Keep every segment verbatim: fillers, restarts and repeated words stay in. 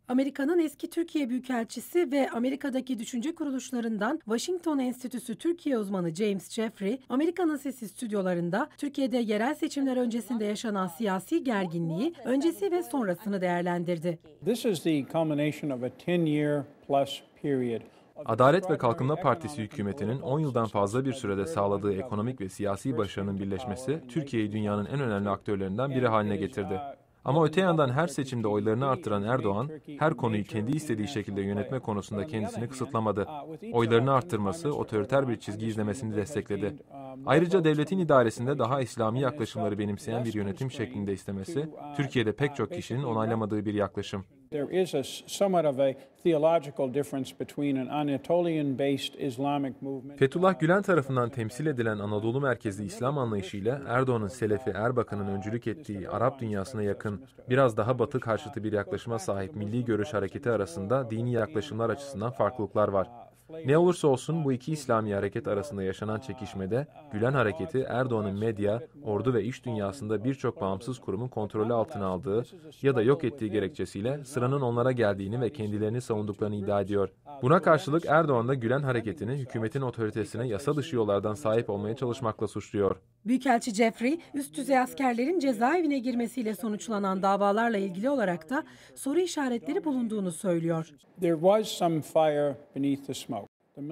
Amerika'nın eski Türkiye Büyükelçisi ve Amerika'daki düşünce kuruluşlarından Washington Enstitüsü Türkiye uzmanı James Jeffrey, Amerika'nın Sesi stüdyolarında Türkiye'de yerel seçimler öncesinde yaşanan siyasi gerginliği, öncesi ve sonrasını değerlendirdi. This is the culmination of a ten-year plus period. Adalet ve Kalkınma Partisi hükümetinin on yıldan fazla bir sürede sağladığı ekonomik ve siyasi başarının birleşmesi, Türkiye'yi dünyanın en önemli aktörlerinden biri haline getirdi. Ama öte yandan her seçimde oylarını arttıran Erdoğan, her konuyu kendi istediği şekilde yönetme konusunda kendisini kısıtlamadı. Oylarını arttırması, otoriter bir çizgi izlemesini destekledi. Ayrıca devletin idaresinde daha İslami yaklaşımları benimseyen bir yönetim şeklinde istemesi, Türkiye'de pek çok kişinin onaylamadığı bir yaklaşım. There is a somewhat of a theological difference between an Anatolian-based Islamic movement. Fethullah Gülen tarafından temsil edilen Anadolu merkezli İslam anlayışıyla Erdoğan'ın Selefi Erbakan'ın öncülük ettiği Arap dünyasına yakın, biraz daha Batı karşıtı bir yaklaşıma sahip Milli Görüş Hareketi arasında dini yaklaşımlar açısından farklılıklar var. Ne olursa olsun bu iki İslami hareket arasında yaşanan çekişmede Gülen hareketi Erdoğan'ın medya, ordu ve iş dünyasında birçok bağımsız kurumun kontrolü altına aldığı ya da yok ettiği gerekçesiyle sıranın onlara geldiğini ve kendilerini savunduklarını iddia ediyor. Buna karşılık Erdoğan da Gülen hareketini hükümetin otoritesine yasa dışı yollardan sahip olmaya çalışmakla suçluyor. Büyükelçi Jeffrey, üst düzey askerlerin cezaevine girmesiyle sonuçlanan davalarla ilgili olarak da soru işaretleri bulunduğunu söylüyor. There was some fire beneath the smoke.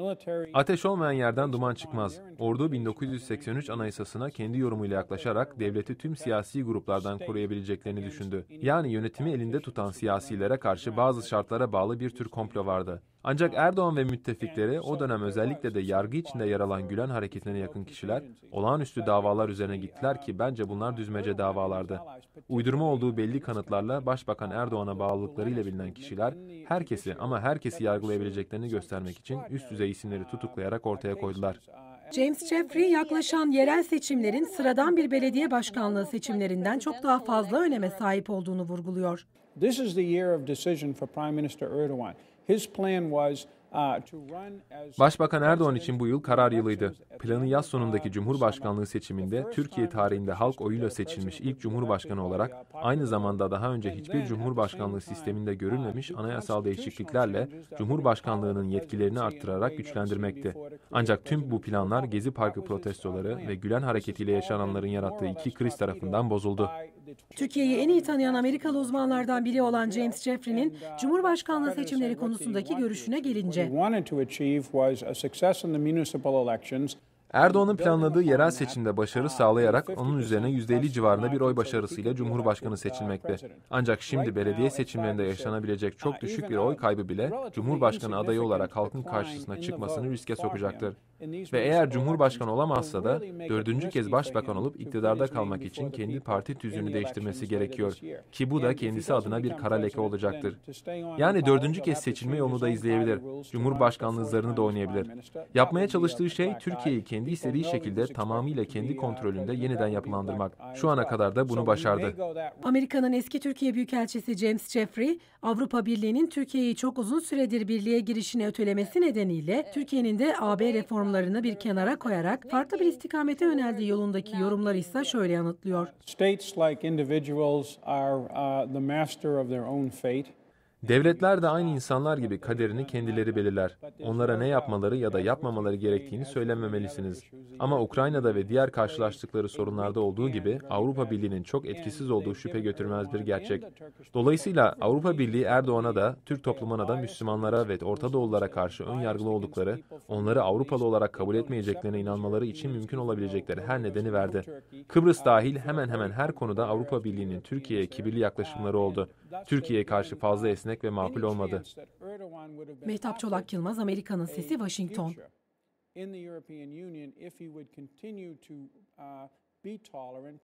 Ateş olmayan yerden duman çıkmaz. Ordu bin dokuz yüz seksen üç Anayasasına kendi yorumuyla yaklaşarak devleti tüm siyasi gruplardan koruyabileceklerini düşündü. Yani yönetimi elinde tutan siyasilere karşı bazı şartlara bağlı bir tür komplo vardı. Ancak Erdoğan ve müttefikleri, o dönem özellikle de yargı içinde yer alan Gülen hareketine yakın kişiler, olağanüstü davalar üzerine gittiler ki bence bunlar düzmece davalardı. Uydurma olduğu belli kanıtlarla Başbakan Erdoğan'a bağlılıklarıyla bilinen kişiler, herkesi ama herkesi yargılayabileceklerini göstermek için üst düzey isimleri tutuklayarak ortaya koydular. James Jeffrey, yaklaşan yerel seçimlerin sıradan bir belediye başkanlığı seçimlerinden çok daha fazla öneme sahip olduğunu vurguluyor. This is the year of decision for Prime Minister Erdogan. His plan was Başbakan Erdoğan için bu yıl karar yılıydı. Planı yaz sonundaki Cumhurbaşkanlığı seçiminde Türkiye tarihinde halk oyuyla seçilmiş ilk Cumhurbaşkanı olarak aynı zamanda daha önce hiçbir Cumhurbaşkanlığı sisteminde görülmemiş anayasal değişikliklerle Cumhurbaşkanlığının yetkilerini arttırarak güçlendirmekti. Ancak tüm bu planlar Gezi Parkı protestoları ve Gülen hareketiyle yaşananların yarattığı iki kriz tarafından bozuldu. Türkiye'yi en iyi tanıyan Amerikalı uzmanlardan biri olan James Jeffrey'nin Cumhurbaşkanlığı seçimleri konusundaki görüşüne gelince, Erdoğan'ın planladığı yerel seçimde başarı sağlayarak onun üzerine yüzde elli civarında bir oy başarısıyla Cumhurbaşkanı seçilmekte. Ancak şimdi belediye seçimlerinde yaşanabilecek çok düşük bir oy kaybı bile Cumhurbaşkanı adayı olarak halkın karşısına çıkmasını riske sokacaktır. Ve eğer Cumhurbaşkanı olamazsa da dördüncü kez başbakan olup iktidarda kalmak için kendi parti tüzüğünü değiştirmesi gerekiyor. Ki bu da kendisi adına bir kara leke olacaktır. Yani dördüncü kez seçilme yolunu da izleyebilir. Cumhurbaşkanlığı zarını da oynayabilir. Yapmaya çalıştığı şey Türkiye'yi kendi istediği şekilde tamamıyla kendi kontrolünde yeniden yapılandırmak. Şu ana kadar da bunu başardı. Amerika'nın eski Türkiye Büyükelçisi James Jeffrey, Avrupa Birliği'nin Türkiye'yi çok uzun süredir birliğe girişine ötelemesi nedeniyle Türkiye'nin de A B reformlarını bir kenara koyarak farklı bir istikamete yöneldiği yolundaki yorumları ise şöyle yanıtlıyor. States like individuals are uh, the master of their own fate. Devletler de aynı insanlar gibi kaderini kendileri belirler. Onlara ne yapmaları ya da yapmamaları gerektiğini söylememelisiniz. Ama Ukrayna'da ve diğer karşılaştıkları sorunlarda olduğu gibi Avrupa Birliği'nin çok etkisiz olduğu şüphe götürmez bir gerçek. Dolayısıyla Avrupa Birliği Erdoğan'a da, Türk toplumuna da, Müslümanlara ve Orta Doğululara karşı ön yargılı oldukları, onları Avrupalı olarak kabul etmeyeceklerine inanmaları için mümkün olabilecekleri her nedeni verdi. Kıbrıs dahil hemen hemen her konuda Avrupa Birliği'nin Türkiye'ye kibirli yaklaşımları oldu. Türkiye'ye karşı fazla esnek ve makul olmadı. Mehtap Çolak Yılmaz, Amerika'nın Sesi, Washington.